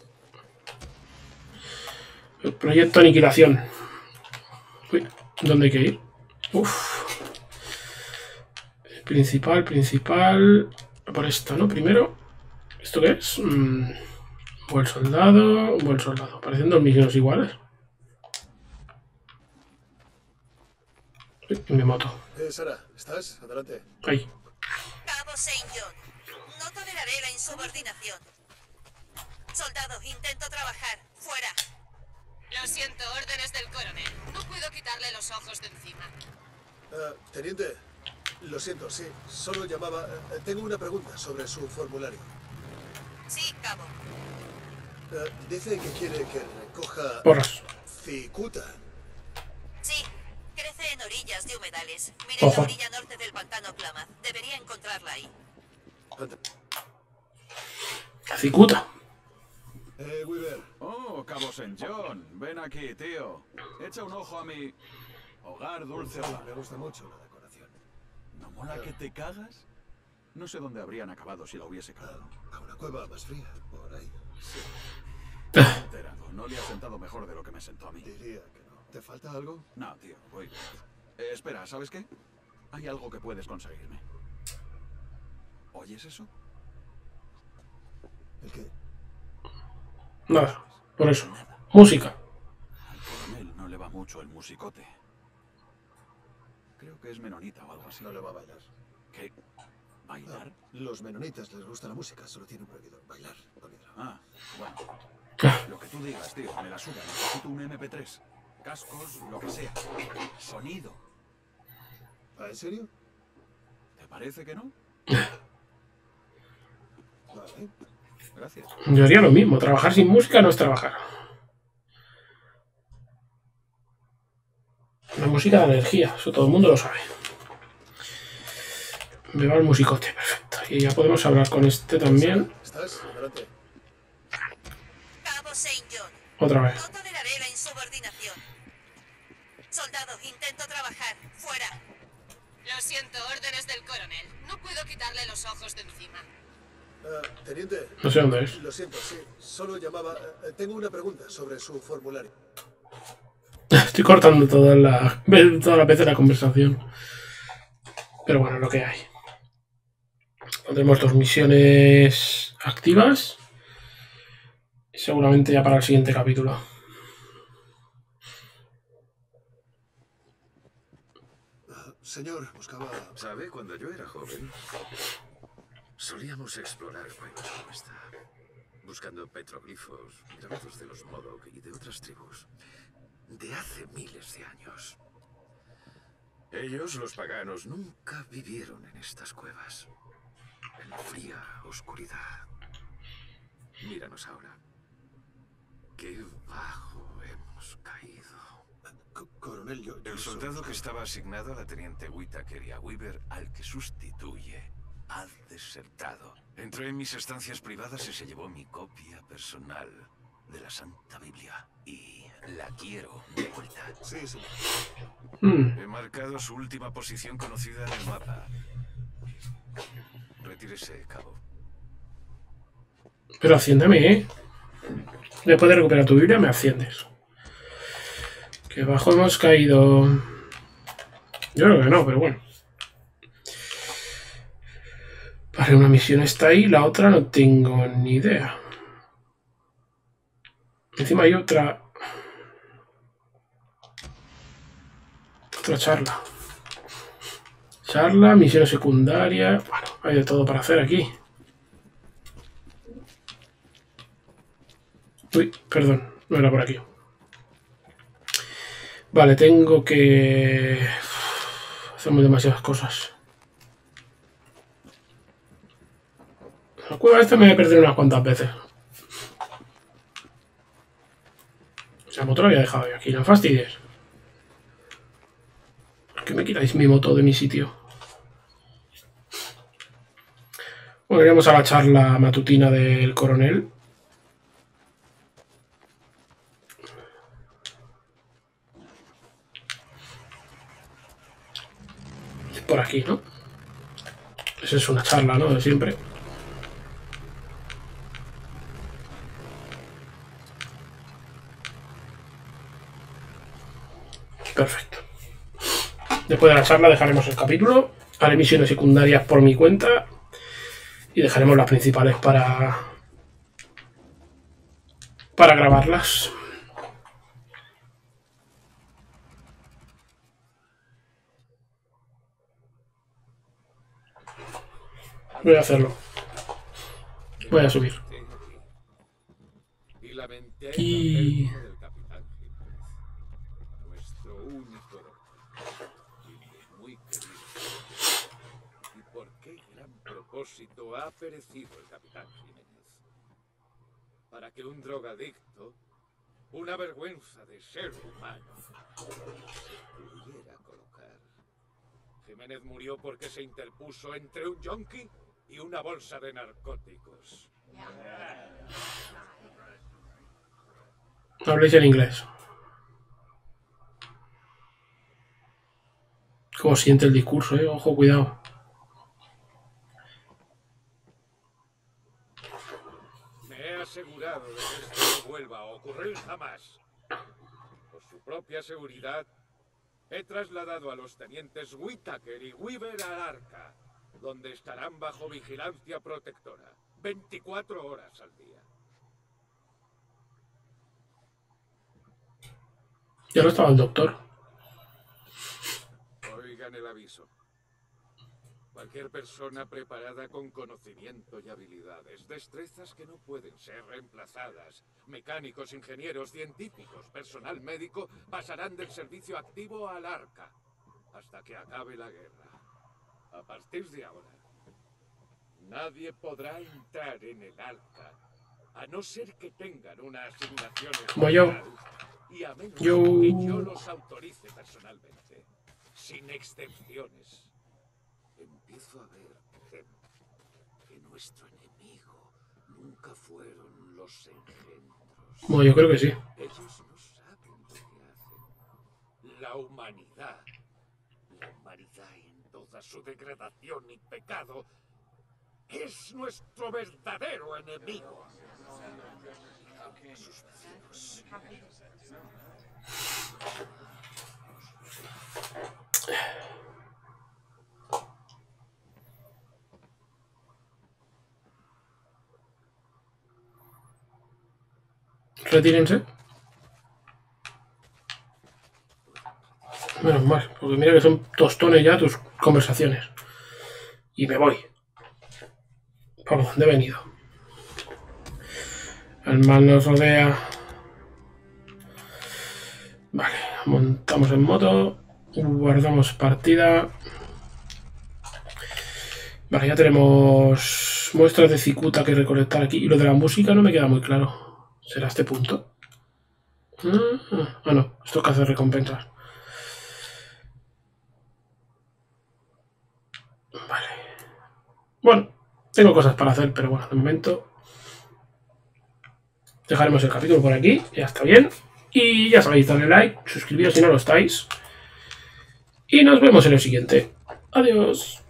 El proyecto Aniquilación. Uy, ¿dónde hay que ir? Uf. Principal, principal. Por esta, ¿no? Primero. ¿Esto qué es? Mm, buen soldado, buen soldado. Parecen dos misiones iguales. Uy, me mato. Eh, Sara, ¿estás? Adelante. Ahí. Cabo Saint John. No toleraré la insubordinación. Soldado, intento trabajar. Fuera. Lo siento, órdenes del coronel. No puedo quitarle los ojos de encima. Uh, teniente, lo siento, sí. Solo llamaba... Uh, tengo una pregunta sobre su formulario. Sí, cabo. Uh, dice que quiere que recoja... Porras. Cicuta. Sí. Crece en orillas de humedales. Mire Ojo. la orilla norte del pantano Klamath. Debería encontrarla ahí. Cicuta. Eh, Weaver. Oh, Cabo Saint John. Ven aquí, tío. Echa un ojo a mi... hogar dulce hogar. Me gusta mucho la decoración. ¿No mola que te cagas? No sé dónde habrían acabado si la hubiese cagado. A una cueva más fría, por ahí. Enterado. No le ha sentado mejor de lo que me sentó a mí. Diría que no. ¿Te falta algo? No, tío, voy. Eh, espera, ¿sabes qué? Hay algo que puedes conseguirme. ¿Oyes eso? ¿El qué? Nada, por eso. Música. Al coronel no le va mucho el musicote. Creo que es menonita o algo así. No le va a bailar. ¿Qué? ¿Bailar? Ah, los menonitas les gusta la música, solo tienen prohibido bailar. Olvídalo. Ah, bueno. Lo que tú digas, tío, me la suda. Necesito un eme pe tres. Cascos, lo que sea. Sonido. ¿En serio? ¿Te parece que no? Vale. Gracias. Yo haría lo mismo. Trabajar sin música no es trabajar. La música da energía. Eso todo el mundo lo sabe. Me va el musicote. Perfecto. Y ya podemos hablar con este también. ¿Estás? Adelante. Cabo Saint John. Otra vez. No toleraré la insubordinación. Soldado, intento trabajar. Fuera. Lo siento, órdenes del coronel. No puedo quitarle los ojos de encima. Uh, teniente. No sé dónde es. Lo siento, sí. Solo llamaba... Uh, tengo una pregunta sobre su formulario. Estoy cortando toda la, toda la vez de la conversación. Pero bueno, lo que hay. Tenemos dos misiones activas. Y seguramente ya para el siguiente capítulo. Señor, buscaba... ¿Sabe? Cuando yo era joven, solíamos explorar cuevas como esta, buscando petroglifos, grabados de los Modoc y de otras tribus, de hace miles de años. Ellos, los paganos, nunca vivieron en estas cuevas, en la fría oscuridad. Míranos ahora. Qué bajo hemos caído. Coronel, yo... El soldado que estaba asignado a la teniente Whittaker y a Weaver, al que sustituye, ha desertado. Entró en mis estancias privadas y se llevó mi copia personal de la Santa Biblia. Y la quiero de vuelta. Sí, sí. Mm. He marcado su última posición conocida en el mapa. Retírese, cabo. Pero asciéndeme, ¿eh? Después de recuperar tu Biblia, me asciendes. Que bajo hemos caído... Yo creo que no, pero bueno. Vale, una misión está ahí, la otra no tengo ni idea. Encima hay otra... Otra charla. Charla, misiones secundarias... Bueno, hay de todo para hacer aquí. Uy, perdón, no era por aquí. Vale, tengo que... Hacemos demasiadas cosas. La cueva esta me voy a perder unas cuantas veces. La moto la había dejado yo aquí, no fastidies. ¿Por qué me quitáis mi moto de mi sitio? Bueno, iremos a la charla matutina del coronel. Por aquí, ¿no? Esa es una charla, ¿no? De siempre. Perfecto. Después de la charla dejaremos el capítulo. Haré misiones secundarias por mi cuenta. Y dejaremos las principales para... Para grabarlas. Voy a hacerlo. Voy a subir. Y lamenté Y... la pérdida del capitán Jiménez, nuestro único doctor, y muy querido. ¿Y por qué gran propósito ha perecido el capitán Jiménez? Para que un drogadicto, una vergüenza de ser humano, se pudiera colocar. Jiménez murió porque se interpuso entre un yonki y una bolsa de narcóticos. Habléis en inglés. Como siente el discurso, eh. Ojo, cuidado. Me he asegurado de que esto no vuelva a ocurrir jamás. Por su propia seguridad, he trasladado a los tenientes Whittaker y Weaver al Arca, donde estarán bajo vigilancia protectora, veinticuatro horas al día. Ya no estaba el doctor. Oigan el aviso. Cualquier persona preparada con conocimiento y habilidades, destrezas que no pueden ser reemplazadas, mecánicos, ingenieros, científicos, personal médico, pasarán del servicio activo al arca hasta que acabe la guerra. A partir de ahora, nadie podrá entrar en el arca a no ser que tengan una asignación Como yo. especial y a menos Yo. que yo los autorice personalmente, sin excepciones. Empiezo a ver que, que nuestro enemigo nunca fueron los engendros. Bueno, yo creo que sí. Ellos no saben lo que hacen. La humanidad, la humanidad en toda su degradación y pecado, es nuestro verdadero enemigo. Sus vecinos. Retírense. Menos mal, porque mira que son tostones ya tus conversaciones. Y me voy. Por donde he venido. El mal nos rodea. Vale, montamos en moto. Guardamos partida. Vale, ya tenemos muestras de cicuta que recolectar aquí. Y lo de la música no me queda muy claro. ¿Será este punto? Ah, ah no, esto es que hace recompensas. Vale. Bueno, tengo cosas para hacer, pero bueno, de momento dejaremos el capítulo por aquí, ya está bien. Y ya sabéis, dadle like, suscribiros si no lo estáis. Y nos vemos en el siguiente. Adiós.